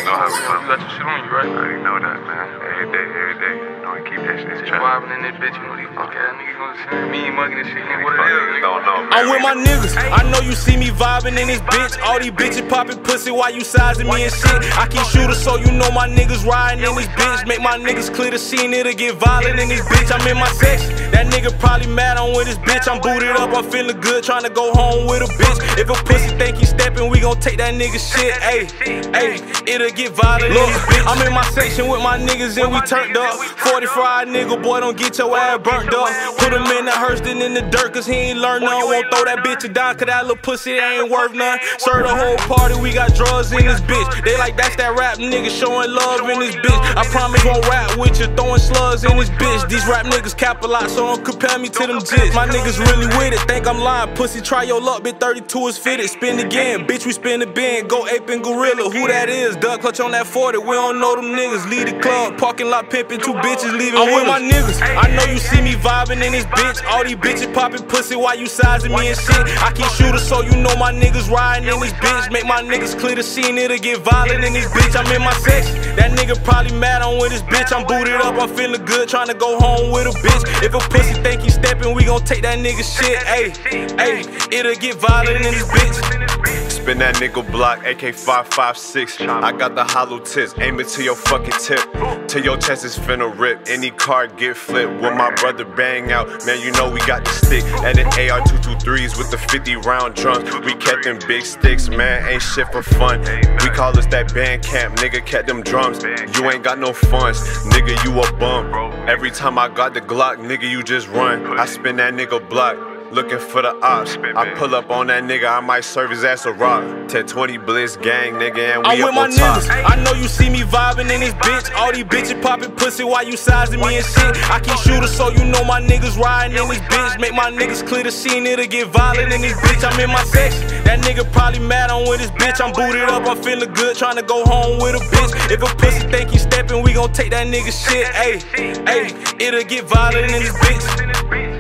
know how we do. You got your shit on you, right? I already know that, man. Every day, every day. You know, we keep that shit Just trapped. vibing in this bitch, you know these fuck ass niggas gonna say me mugging this shit, nigga. What it is, nigga? Don't know, man. I'm with my niggas, I know you see me vibing in this bitch. All these bitches popping pussy while you sizing me and shit. I keep shooters so you know my niggas riding in this bitch. Make my niggas clear the scene, it'll get violent in this bitch. I'm in my section, that nigga probably mad I'm with this bitch. I'm booted up, I'm feeling good, trying to go home with a bitch. If a pussy think he stepping, we gon' take that nigga shit. Ayy, it'll get violent in this bitch. I'm in my section with my niggas and we turned up. 45 nigga, boy, don't get your ass burnt up. Put him in the hearse, then in the dirt, cause he ain't learn none. Won't throw that bitch down, cause that little pussy that ain't worth none. Serve the whole party, we got drugs in this bitch. They like, that's that rap nigga showing love in this bitch. I promise won't rap with you, throwing slugs in this bitch. These rap niggas cap a lot, so don't compare me to them jits. My niggas really with it, think I'm lying. Pussy, try your luck, bitch, 32 is fitted. Spin again, bitch, we spin the bin. Go ape and gorilla, who that is? Duck clutch on that 40, we don't know them niggas. Lead the club, parking lot pimping, 2 bitches leaving. I'm with my niggas, I know you see me vibing in this bitch. All these bitches popping pussy while you sizing me and shit. I keep shooters so you know my niggas riding in this bitch. Make my niggas clear the scene, it'll get violent in this bitch. I'm in my section, that nigga probably mad I'm with this bitch. I'm booted up, I'm feeling good, trying to go home with a bitch. If a pussy think he stepping, we gon' take that nigga shit. Ayy, it'll get violent in this bitch. Spin that nigga block, AK-556. I got the hollow tips, aim it to your fucking tip. Till your chest is finna rip, any car get flipped. When my brother bang out, man, you know we got the stick. And the AR-223s with the 50 round drums. We kept them big sticks, man, ain't shit for fun. We call us that band camp, nigga, kept them drums. You ain't got no funds, nigga, you a bum. Every time I got the Glock, nigga, you just run. I spin that nigga block, looking for the ops. I pull up on that nigga, I might serve his ass a rock. 1020 Blitz gang, nigga, and we I'm up with my on top. niggas, I know you see me vibing in this bitch. All these bitches popping pussy while you sizing me and shit. I keep shooters so you know my niggas riding in this bitch. Make my niggas clear the scene, it'll get violent in this bitch. I'm in my section, that nigga probably mad I'm with this bitch. I'm booted up, I'm feeling good, trying to go home with a bitch. If a pussy think he stepping, we gon' take that nigga shit. Ayy, it'll get violent in this bitch.